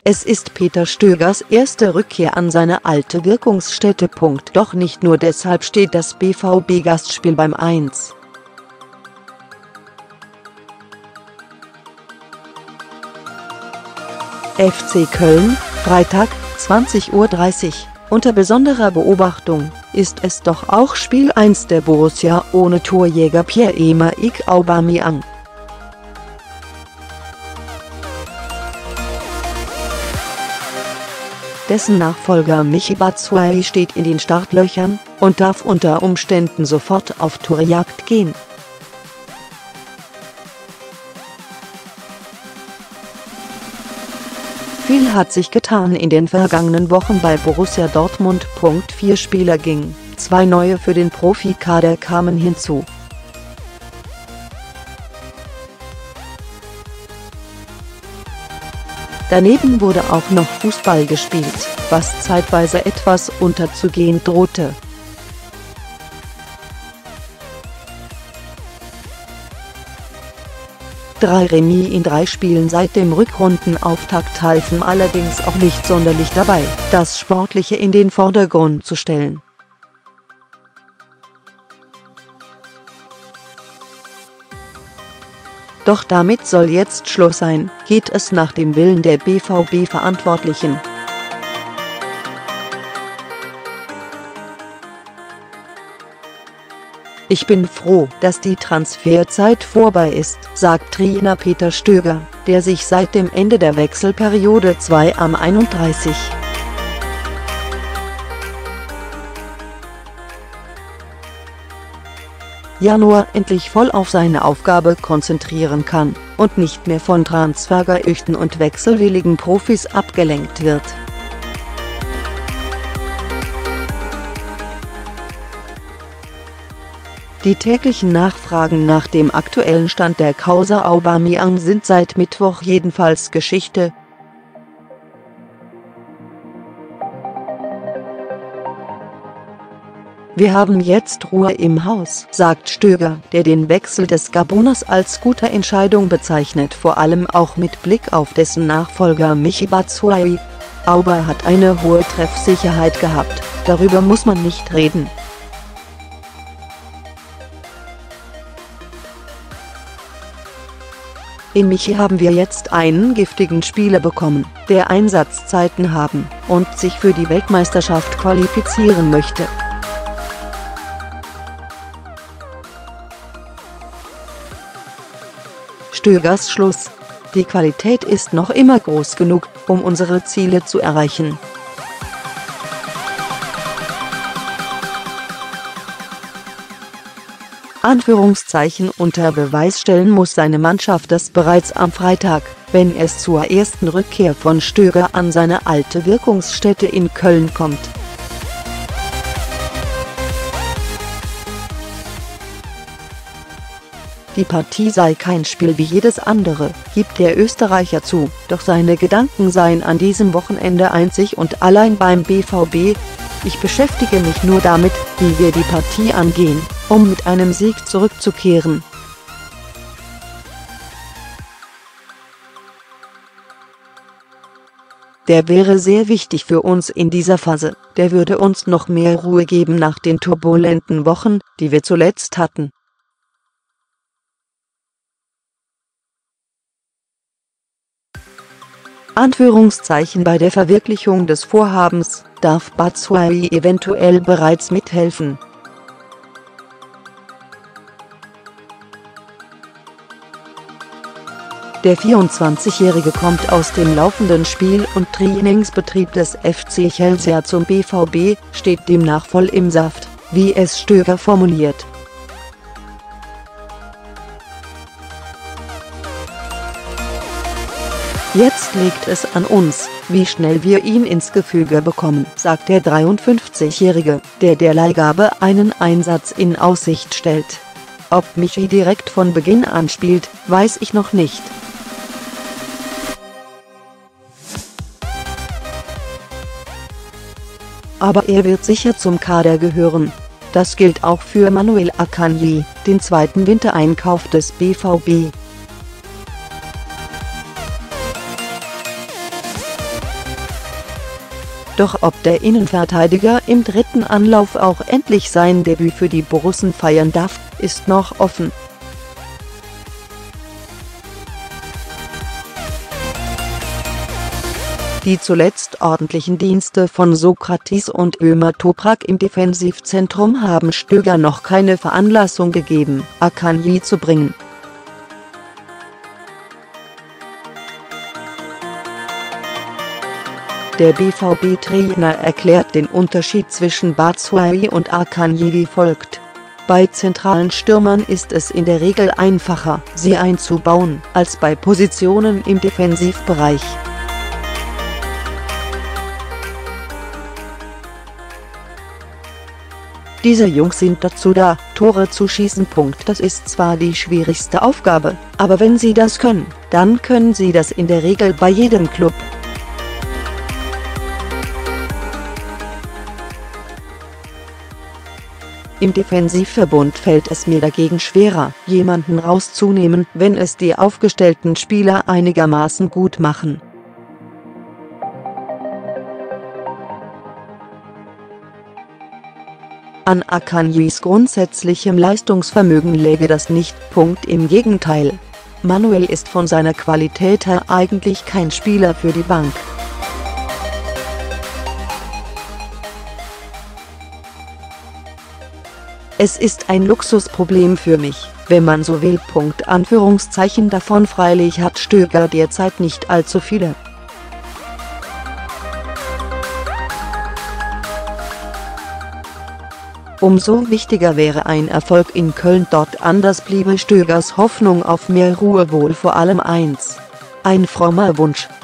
Es ist Peter Stögers erste Rückkehr an seine alte Wirkungsstätte. Doch nicht nur deshalb steht das BVB-Gastspiel beim 1. FC Köln, Freitag, 20:30 Uhr. Unter besonderer Beobachtung ist es doch auch Spiel 1 der Borussia ohne Torjäger Pierre-Emerick Aubameyang. Dessen Nachfolger Michy Batshuayi steht in den Startlöchern und darf unter Umständen sofort auf Torjagd gehen. Viel hat sich getan in den vergangenen Wochen bei Borussia Dortmund. 4 Spieler gingen, 2 neue für den Profikader kamen hinzu. Daneben wurde auch noch Fußball gespielt, was zeitweise etwas unterzugehen drohte. Drei Remis in 3 Spielen seit dem Rückrundenauftakt halfen allerdings auch nicht sonderlich dabei, das Sportliche in den Vordergrund zu stellen. Doch damit soll jetzt Schluss sein, geht es nach dem Willen der BVB-Verantwortlichen. Ich bin froh, dass die Transferzeit vorbei ist, sagt Trainer Peter Stöger, der sich seit dem Ende der Wechselperiode 2 am 31. Januar endlich voll auf seine Aufgabe konzentrieren kann und nicht mehr von Transfergerüchten und wechselwilligen Profis abgelenkt wird. Die täglichen Nachfragen nach dem aktuellen Stand der Causa Aubameyang sind seit Mittwoch jedenfalls Geschichte. Wir haben jetzt Ruhe im Haus, sagt Stöger, der den Wechsel des Gaboners als gute Entscheidung bezeichnet, vor allem auch mit Blick auf dessen Nachfolger Michy Batshuayi. Auba hat eine hohe Treffsicherheit gehabt, darüber muss man nicht reden. In Michy haben wir jetzt einen giftigen Spieler bekommen, der Einsatzzeiten haben und sich für die Weltmeisterschaft qualifizieren möchte. Stögers Schluss: Die Qualität ist noch immer groß genug, um unsere Ziele zu erreichen. Anführungszeichen unter Beweis stellen muss seine Mannschaft das bereits am Freitag, wenn es zur ersten Rückkehr von Stöger an seine alte Wirkungsstätte in Köln kommt. Die Partie sei kein Spiel wie jedes andere, gibt der Österreicher zu, doch seine Gedanken seien an diesem Wochenende einzig und allein beim BVB. Ich beschäftige mich nur damit, wie wir die Partie angehen, um mit einem Sieg zurückzukehren. Der wäre sehr wichtig für uns in dieser Phase, der würde uns noch mehr Ruhe geben nach den turbulenten Wochen, die wir zuletzt hatten. Anführungszeichen bei der Verwirklichung des Vorhabens darf Batshuayi eventuell bereits mithelfen. Der 24-Jährige kommt aus dem laufenden Spiel- und Trainingsbetrieb des FC Chelsea zum BVB, steht demnach voll im Saft, wie es Stöger formuliert. Jetzt liegt es an uns, wie schnell wir ihn ins Gefüge bekommen, sagt der 53-Jährige, der der Leihgabe einen Einsatz in Aussicht stellt. Ob Michy direkt von Beginn an spielt, weiß ich noch nicht. Aber er wird sicher zum Kader gehören. Das gilt auch für Manuel Akanji, den zweiten Wintereinkauf des BVB. Doch ob der Innenverteidiger im dritten Anlauf auch endlich sein Debüt für die Borussen feiern darf, ist noch offen. Die zuletzt ordentlichen Dienste von Sokratis und Ömer Toprak im Defensivzentrum haben Stöger noch keine Veranlassung gegeben, Akanji zu bringen. Der BVB-Trainer erklärt den Unterschied zwischen Batshuayi und Akanji wie folgt: Bei zentralen Stürmern ist es in der Regel einfacher, sie einzubauen, als bei Positionen im Defensivbereich. Diese Jungs sind dazu da, Tore zu schießen. Das ist zwar die schwierigste Aufgabe, aber wenn sie das können, dann können sie das in der Regel bei jedem Club. Im Defensivverbund fällt es mir dagegen schwerer, jemanden rauszunehmen, wenn es die aufgestellten Spieler einigermaßen gut machen. An Akanjis grundsätzlichem Leistungsvermögen läge das nicht. Im Gegenteil. Manuel ist von seiner Qualität her eigentlich kein Spieler für die Bank. Es ist ein Luxusproblem für mich, wenn man so will. Davon freilich hat Stöger derzeit nicht allzu viele. Umso wichtiger wäre ein Erfolg in Köln, dort anders bliebe Stögers Hoffnung auf mehr Ruhe wohl vor allem eins: ein frommer Wunsch.